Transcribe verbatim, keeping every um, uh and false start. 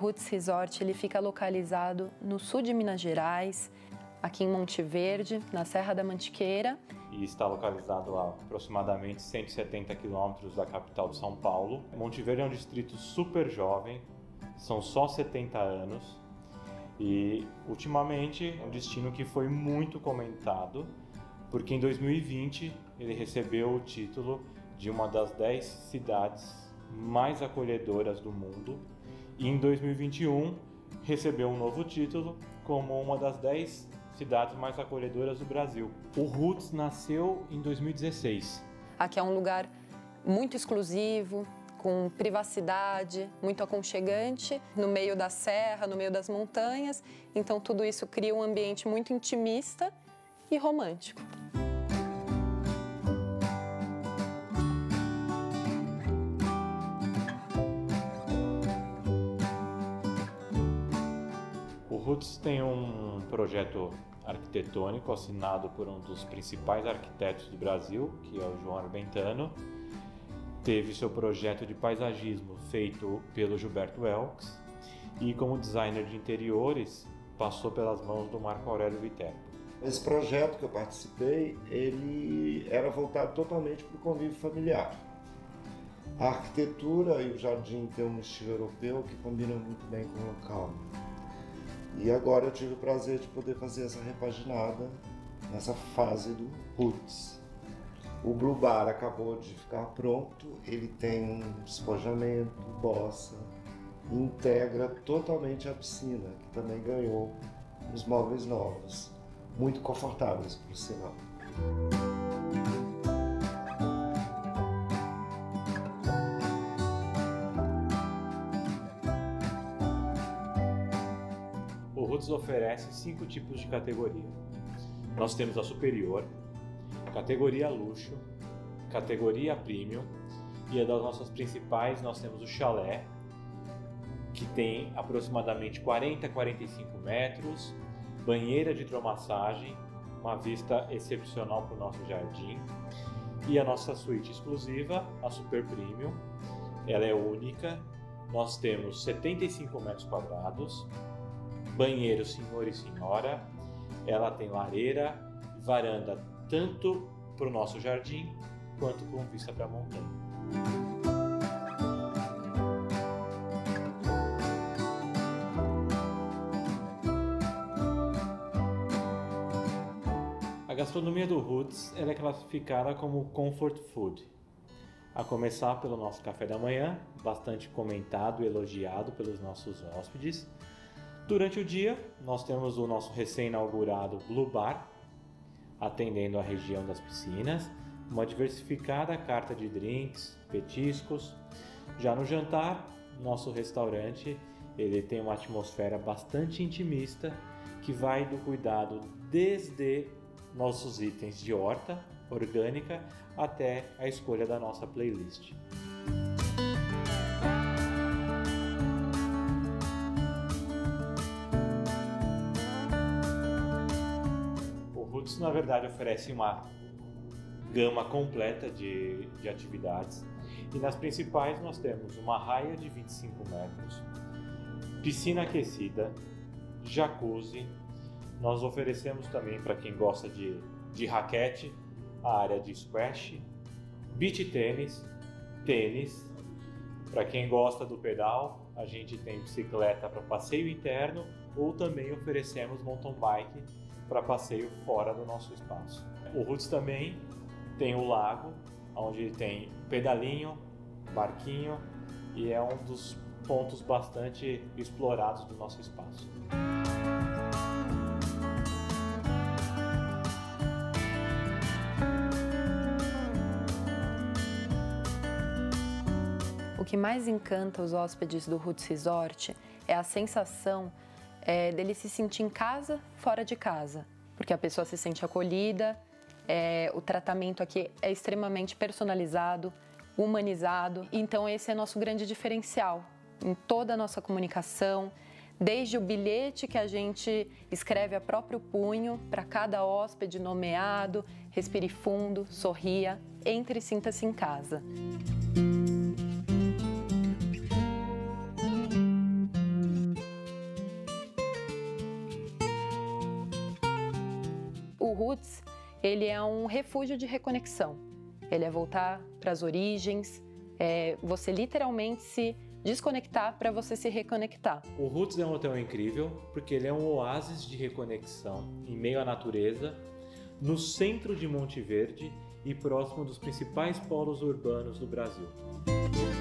Roots Resort ele fica localizado no sul de Minas Gerais, aqui em Monte Verde, na Serra da Mantiqueira. E está localizado a aproximadamente cento e setenta quilômetros da capital de São Paulo. Monte Verde é um distrito super jovem, são só setenta anos. E, ultimamente, é um destino que foi muito comentado, porque em dois mil e vinte ele recebeu o título de uma das dez cidades mais acolhedoras do mundo. E em dois mil e vinte e um recebeu um novo título como uma das dez cidades mais acolhedoras do Brasil. O Roots nasceu em dois mil e dezesseis. Aqui é um lugar muito exclusivo, com privacidade, muito aconchegante, no meio da serra, no meio das montanhas. Então tudo isso cria um ambiente muito intimista e romântico. O Roots tem um projeto arquitetônico assinado por um dos principais arquitetos do Brasil, que é o João Arbentano. Teve seu projeto de paisagismo feito pelo Gilberto Elks e, como designer de interiores, passou pelas mãos do Marco Aurélio Viterbo. Esse projeto que eu participei, ele era voltado totalmente para o convívio familiar. A arquitetura e o jardim tem um estilo europeu que combina muito bem com o local. E agora eu tive o prazer de poder fazer essa repaginada nessa fase do Roots. O Blue Bar acabou de ficar pronto, ele tem um despojamento, bossa, e integra totalmente a piscina, que também ganhou os móveis novos, muito confortáveis, por sinal. O Roots oferece cinco tipos de categoria. Nós temos a superior, categoria luxo, categoria premium, e a das nossas principais nós temos o chalé, que tem aproximadamente quarenta a quarenta e cinco metros, banheira de hidromassagem, uma vista excepcional para o nosso jardim, e a nossa suíte exclusiva, a super premium. Ela é única, nós temos setenta e cinco metros quadrados, banheiro senhor e senhora, ela tem lareira e varanda tanto para o nosso jardim quanto com vista para a montanha. A gastronomia do Roots ela é classificada como comfort food, a começar pelo nosso café da manhã, bastante comentado e elogiado pelos nossos hóspedes. Durante o dia, nós temos o nosso recém-inaugurado Blue Bar, atendendo a região das piscinas, uma diversificada carta de drinks, petiscos. Já no jantar, nosso restaurante ele tem uma atmosfera bastante intimista, que vai do cuidado desde nossos itens de horta orgânica até a escolha da nossa playlist. Isso, na verdade, oferece uma gama completa de, de atividades, e nas principais nós temos uma raia de vinte e cinco metros, piscina aquecida, jacuzzi. Nós oferecemos também, para quem gosta de, de raquete, a área de squash, beach tênis, tênis. Para quem gosta do pedal, a gente tem bicicleta para passeio interno, ou também oferecemos mountain bike para passeio fora do nosso espaço. O Roots também tem o lago, onde tem pedalinho, barquinho, e é um dos pontos bastante explorados do nosso espaço. O que mais encanta os hóspedes do Roots Resort é a sensação É, dele se sentir em casa, fora de casa, porque a pessoa se sente acolhida, é, o tratamento aqui é extremamente personalizado, humanizado, então esse é nosso grande diferencial em toda a nossa comunicação, desde o bilhete que a gente escreve a próprio punho para cada hóspede nomeado, respire fundo, sorria, entre e sinta-se em casa. Roots, ele é um refúgio de reconexão. Ele é voltar para as origens, é você literalmente se desconectar para você se reconectar. O Roots é um hotel incrível porque ele é um oásis de reconexão em meio à natureza, no centro de Monte Verde e próximo dos principais polos urbanos do Brasil.